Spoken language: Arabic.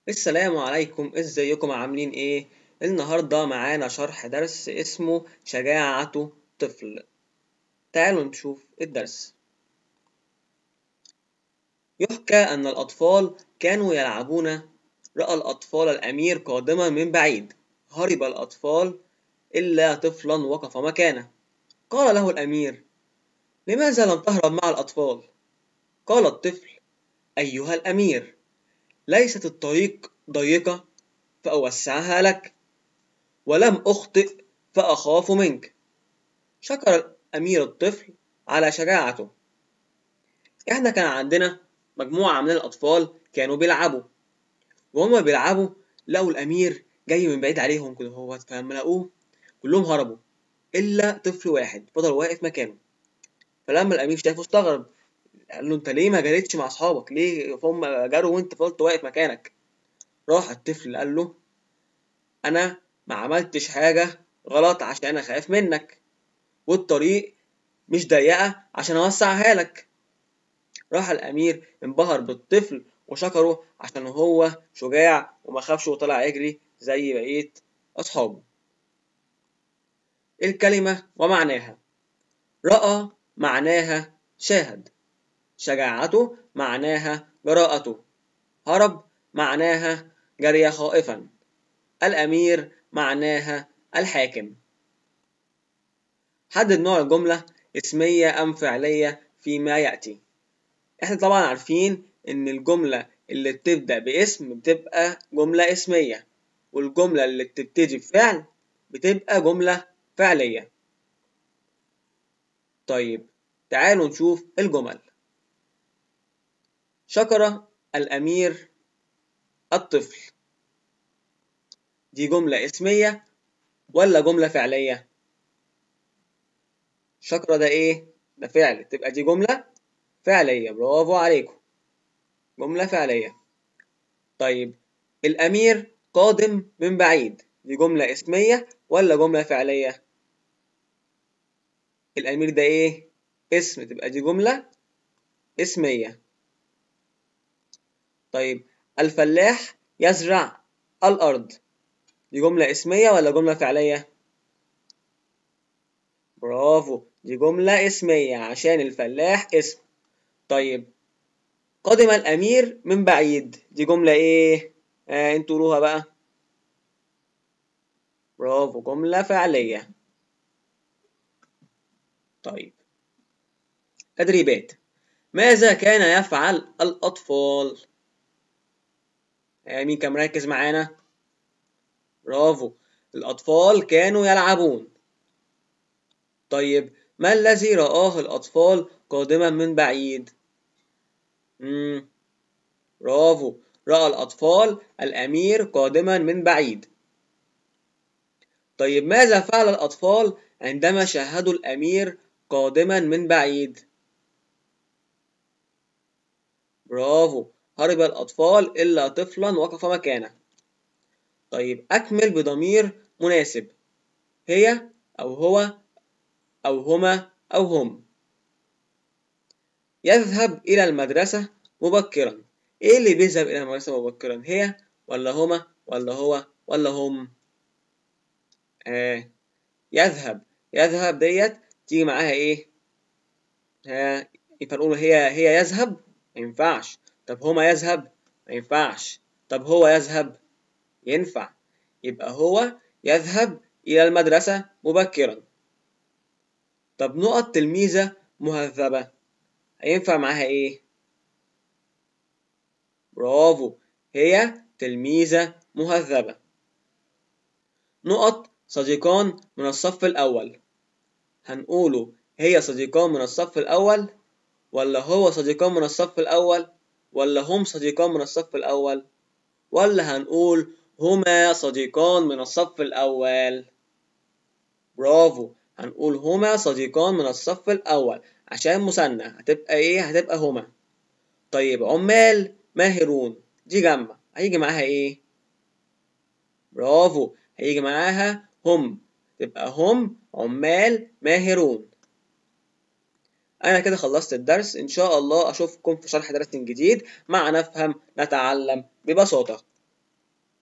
السلام عليكم، ازيكم عاملين ايه؟ النهاردة معانا شرح درس اسمه شجاعة طفل. تعالوا نشوف الدرس. يحكى أن الأطفال كانوا يلعبون. رأى الأطفال الأمير قادما من بعيد. هرب الأطفال إلا طفلا وقف مكانه. قال له الأمير: لماذا لم تهرب مع الأطفال؟ قال الطفل: أيها الأمير، ليست الطريق ضيقة فأوسعها لك، ولم أخطئ فأخاف منك. شكر الأمير الطفل على شجاعته. إحنا كان عندنا مجموعة من الأطفال كانوا بيلعبوا، وهما بيلعبوا لقوا الأمير جاي من بعيد عليهم كده، فلما لقوه كلهم هربوا إلا طفل واحد فضل واقف مكانه. فلما الأمير شافه استغرب، قال له: أنت ليه ما جريتش مع أصحابك؟ ليه هم جروا وأنت فضلت واقف مكانك؟ راح الطفل قال له: أنا ما عملتش حاجة غلط عشان أنا خايف منك، والطريق مش ضيقة عشان أوسعها لك. راح الأمير انبهر بالطفل وشكره عشان هو شجاع وما خافش وطلع يجري زي بقية أصحابه. الكلمة ومعناها: رأى معناها شاهد، شجاعته معناها جراءته، هرب معناها جري خائفا، الأمير معناها الحاكم. حدد نوع الجملة اسمية أم فعلية فيما يأتي. احنا طبعا عارفين ان الجملة اللي بتبدأ باسم بتبقى جملة اسمية، والجملة اللي بتبتدي بفعل بتبقى جملة فعلية. طيب تعالوا نشوف الجمل. شكر الأمير الطفل، دي جملة اسمية ولا جملة فعلية؟ شكر ده ايه؟ ده فعل، تبقى دي جملة فعلية. برافو عليكم، جملة فعلية. طيب الأمير قادم من بعيد، دي جملة اسمية ولا جملة فعلية؟ الأمير ده إيه؟ اسم، تبقى دي جملة اسمية. طيب الفلاح يزرع الأرض، دي جملة اسمية ولا جملة فعلية؟ برافو، دي جملة اسمية عشان الفلاح اسم. طيب قدم الأمير من بعيد، دي جملة إيه؟ انتوا قولوها بقى. برافو، جملة فعلية. طيب تدريبات. ماذا كان يفعل الأطفال؟ مين كان مركز معانا؟ برافو، الأطفال كانوا يلعبون. طيب ما الذي رآه الأطفال قادما من بعيد؟ برافو، رأى الأطفال الأمير قادما من بعيد. طيب ماذا فعل الأطفال عندما شاهدوا الأمير قادما من بعيد؟ برافو، هرب الأطفال إلا طفلا وقف مكانه. طيب أكمل بضمير مناسب: هي أو هو أو هما أو هم. يذهب إلى المدرسة مبكرا، إيه اللي بيذهب إلى المدرسة مبكرا؟ هي ولا هما ولا هو ولا هم؟ يذهب، يذهب ديت تيجي معاها إيه؟ ينفع نقول هي يذهب؟ ما ينفعش. طب هما يذهب؟ ما ينفعش. طب هو يذهب؟ ينفع. يبقى هو يذهب إلى المدرسة مبكرا. طب نقط تلميذة مهذبة هينفع معاها إيه؟ برافو، هي تلميذة مهذبة. نقط صديقان من الصف الأول، هنقوله هي صديقان من الصف الأول ولا هو صديقان من الصف الأول ولا هم صديقان من الصف الأول، ولا هنقول هما صديقان من الصف الأول؟ برافو، هنقول هما صديقان من الصف الأول عشان مثنى هتبقى إيه؟ هتبقى هما. طيب عمال ماهرون، دي جمع، هيجي معاها إيه؟ برافو، هيجي معاها هم، تبقى هم عمال ماهرون. أنا كده خلصت الدرس، إن شاء الله أشوفكم في شرح درس جديد مع نفهم نتعلم ببساطة.